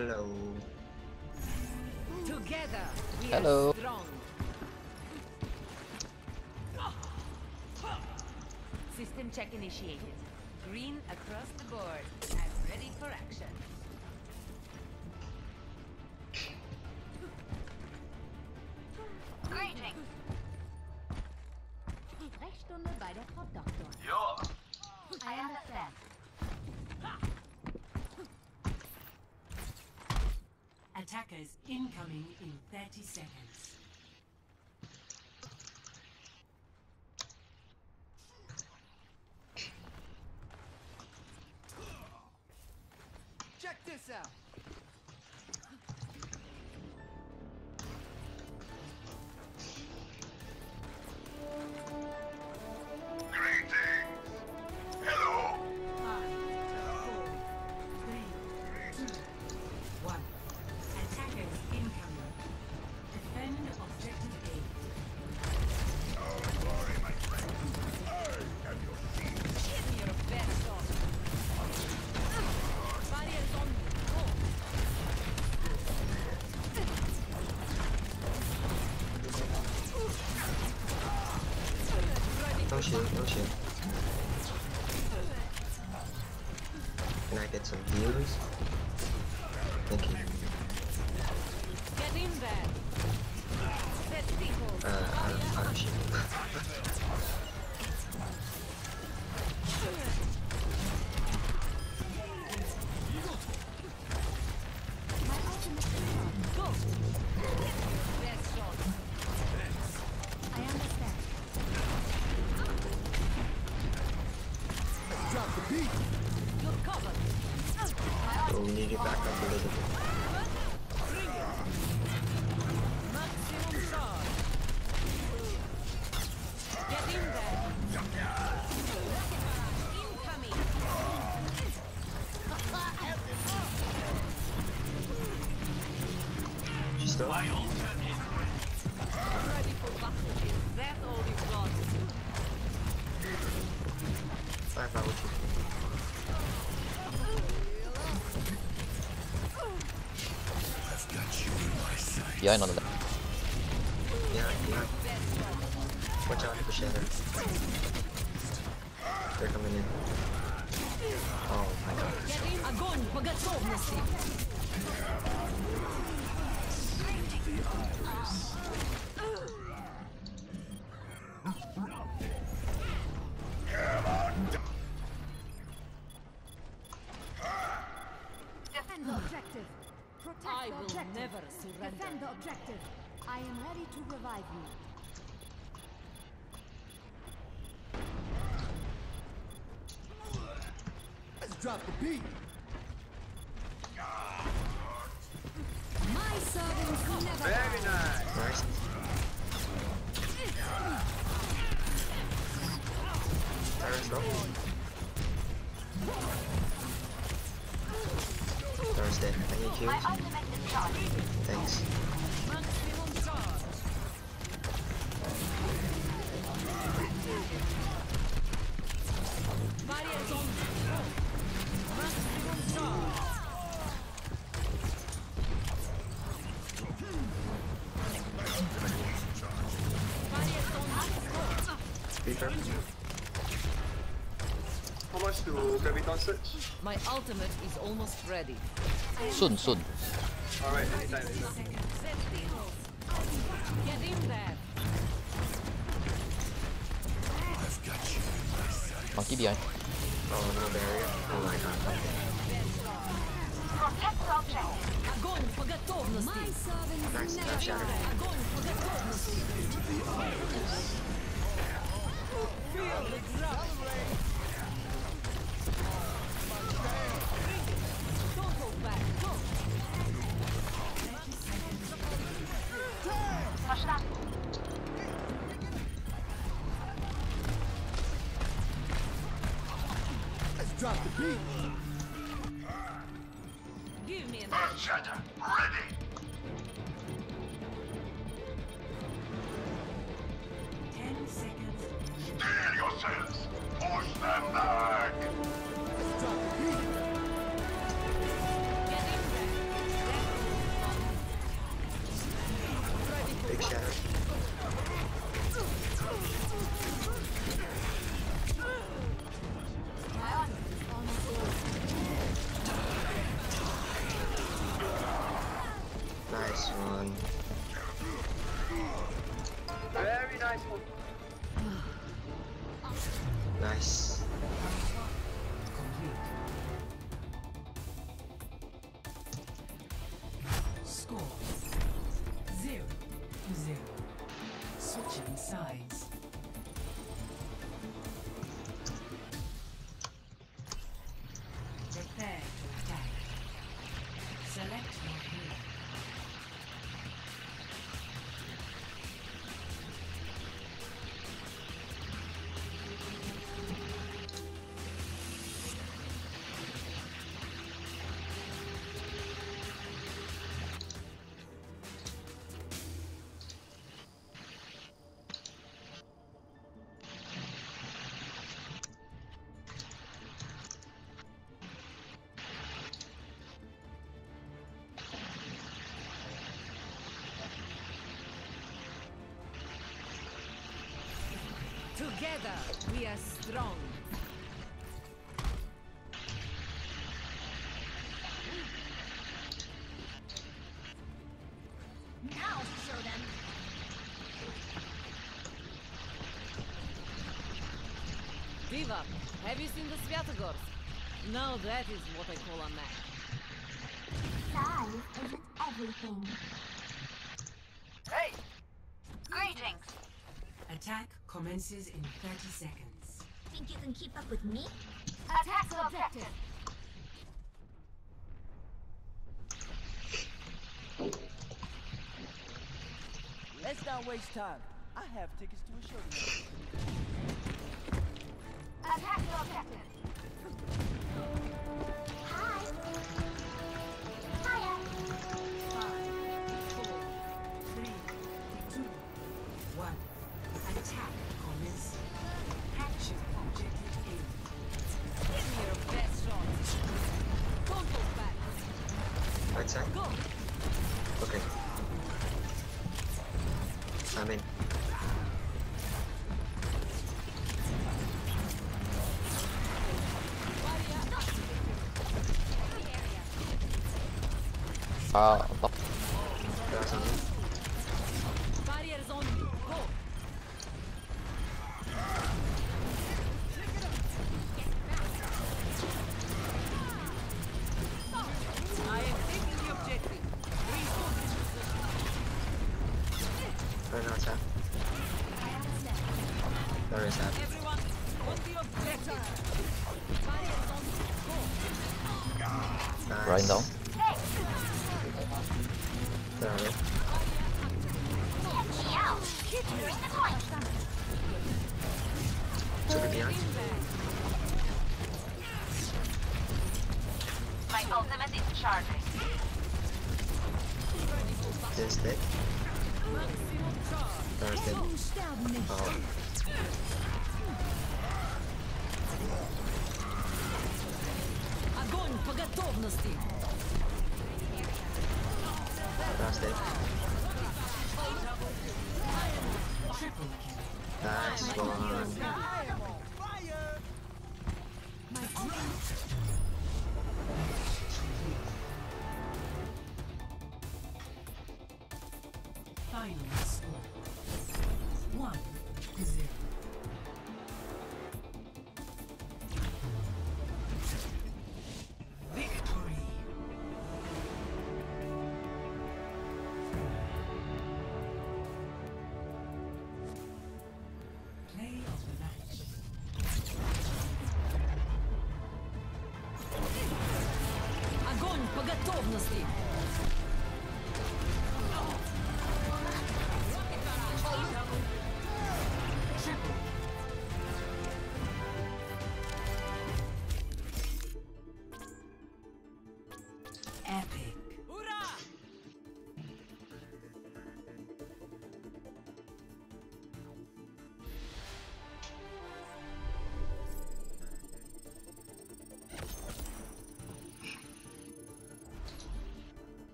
Hello. Together we Hello. are strong. System check initiated. Green across the board and ready for action. Greetings. Sprechstunde bei der Frau Doktor. Ja. I understand. Attackers incoming in 30 seconds. Check this out. Greetings. Hello. 5, 4, 3, 2, 1. Attackers incoming. Defend objective A. Don't worry, my friend. I have your feet. Give me your best shot. Barriers on me. Go. No shield, no shield. Can I get some heals? Thank you. Get in there. Set people. Out of shield. Go. Best shot. I understand. You're covered. So we need to back up a little bit. Bring it. Maximum charge. Get in there. Incoming. She's still. Ready for battle. That's all we've got. Five out with Behind on the left. you. Yeah. Watch out for shatter. They're coming in. Oh my god. Get in. Огонь по готовности. Defend the objective. Protect I the will objective. never surrender. Defend the objective. I am ready to revive you. Let's drop the beat. My servants never Very nice. Nice. Tyrant's low. Tyrant's dead. I need you. Thanks. Maximum charge. Barriers on me. Go. Maximum charge. Barriers on me. Go. Reaper. How much do Graviton switch? My ultimate is almost ready. Soon, soon. Alright, anytime, anytime. Set people. Get in there. Monkey behind. Oh, no barrier. Oh my god. Огонь по готовности. My servants Nice. never Nice shatter. Огонь по готовности. Feel the drum. Don't hold back. Go. Let's drop the beat. Give me an Earthshatter, ready. 10 seconds. Steel yourselves. Push them back. Let's drop the beat. Get in there. Nice. Score 0-0. Switching sides. Prepare to attack. Select your hero. Together, we are strong. Now show them. Diva, have you seen the Svyatogorsk? Now that is what I call a match. Size isn't everything. Hey! Greetings! Attack commences in 30 seconds. Think you can keep up with me? Attack the objective! Let's not waste time. I have tickets to a show tonight. Attack the objective! Hi. Hiya. 5, 4, 3, 2, 1. Attack commence. Capture objective A. Give me your best shot. Don't look back. Right side. Go. Okay. I'm in. On top. Guys, I'm in. Barriers on you. Go. I am taking the objective. Reinforce this position. Right now, tap. There is that. Everyone, on the objective. Barriers on you. Go. Nice. Grind down. There we go. Check me out. Bring the point. Took it behind. My ultimate is charging. This dead. There's dead. Oh. Огонь по готовности. That's dead. Triple kill. Nice one. Final score 1-0. Victory. Play of the match. Огонь по готовности.